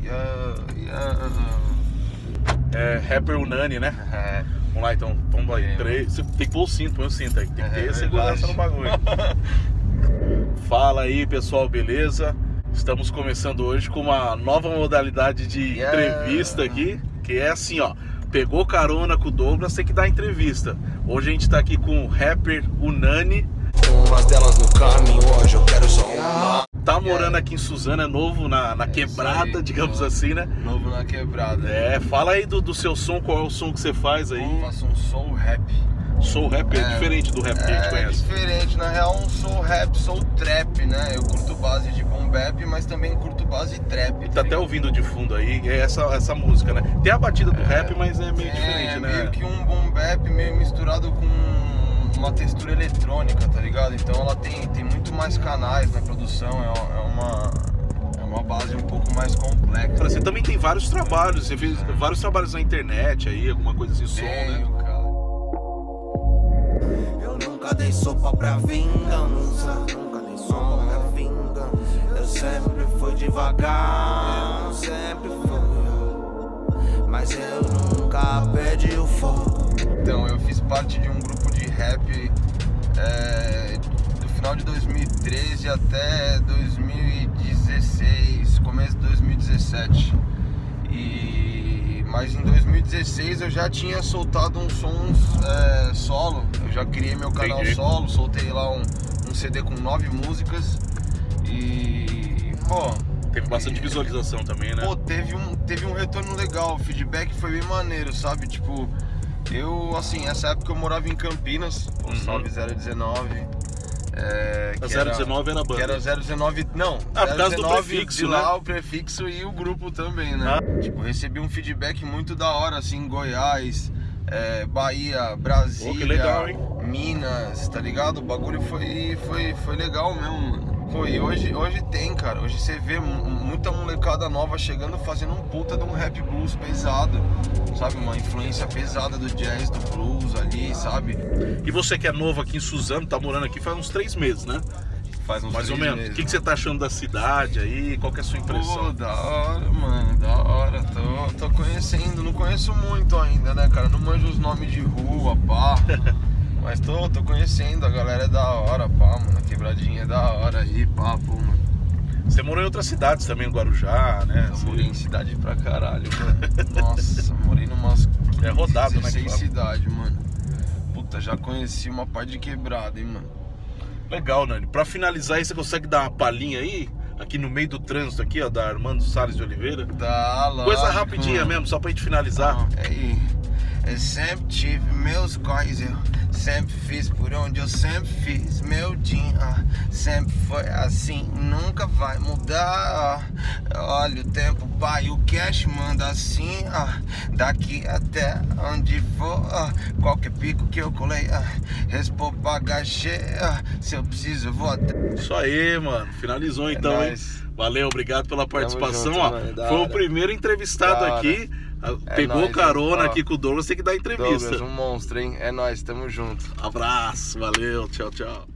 É rapper Unani, né? É. Vamos lá então, vamos aí. Você tem que pôr o cinto, põe o cinto aí. Tem que ter segurança no bagulho. Fala aí, pessoal, beleza? Estamos começando hoje com uma nova modalidade de entrevista aqui, que é assim, ó. Pegou carona com o Douglas, tem que dar entrevista. Hoje a gente tá aqui com o rapper Unani. Umas delas no caminho, hoje eu quero só uma. Tá morando aqui em Suzano, é novo na quebrada, digamos assim, né? Novo na quebrada. É, fala aí do seu som, qual é o som que você faz aí? Eu faço um soul rap. Soul rap é diferente do rap que a gente conhece. É diferente, na real um soul rap, soul trap, né? Eu curto base de boom bap, mas também curto base trap. Tá até ouvindo de fundo aí, é essa música, né? Tem a batida do rap, mas é meio diferente, né? É meio que um boom bap meio misturado com uma textura eletrônica, tá ligado? Então ela tem muito mais canais na produção, é uma base um pouco mais complexa. Você também tem vários trabalhos, você fez vários trabalhos na internet aí, alguma coisa assim, som, né? Cara. Eu nunca dei sopa pra vingança, nunca dei sopa pra vingança. Eu sempre fui devagar, sempre fui, mas eu nunca perdi o foco. Então, eu fiz parte de um grupo de rap do final de 2013 até 2016, começo de 2017. Mas em 2016 eu já tinha soltado uns sons solo. Eu já criei meu canal solo, soltei lá um CD com 9 músicas. E, pô... Teve bastante visualização também, né? Pô, teve um retorno legal, o feedback foi bem maneiro, sabe? Tipo, eu, assim, essa época eu morava em Campinas, o Salve 019. A 019 era a banda. Que era 019, não. Por causa do prefixo, de né? lá, o prefixo e o grupo também, né? Tipo, recebi um feedback muito da hora, assim, em Goiás, Bahia, Brasília, que legal, hein? Minas, tá ligado? O bagulho foi legal mesmo, mano. Pô, e hoje tem, cara, hoje você vê muita molecada nova chegando fazendo um puta de um rap blues pesado, sabe? Uma influência pesada do jazz, do blues ali, sabe? E você que é novo aqui em Suzano, tá morando aqui faz uns 3 meses, né? Faz uns Mais ou 3 menos. meses, O que você tá achando da cidade aí? Qual que é a sua impressão? Pô, da hora, mano, da hora. Tô conhecendo, não conheço muito ainda, né, cara? Não manjo os nomes de rua, pá. Mas tô conhecendo, a galera é da hora, pá, mano. A quebradinha é da hora aí, pá, pô, mano. Você morou em outras cidades também, Guarujá, né? Eu morei em cidade pra caralho, mano. Nossa, morei numas rodado, 16 né? cidades, mano. Puta, já conheci uma parte de quebrada, hein, mano. Legal, Nani. Pra finalizar aí, você consegue dar uma palhinha aí? Aqui no meio do trânsito aqui, ó, da Armando Salles de Oliveira. Tá, lógico. Coisa rapidinha mesmo, só pra gente finalizar. Eu sempre tive meus corres, eu sempre fiz por onde eu sempre fiz meu dia, sempre foi assim, nunca vai mudar. Olha o tempo, pai, o cash manda assim, daqui até onde for, qualquer pico que eu colei, respor pagar cheia, se eu preciso eu vou até. Isso aí, mano. Finalizou então, hein? Valeu, obrigado pela participação. Junto, mano, foi o primeiro entrevistado aqui. Pegou nóis, carona aqui com o Douglas, tem que dar entrevista. Douglas, um monstro, hein? É nóis, tamo junto. Abraço, valeu, tchau, tchau.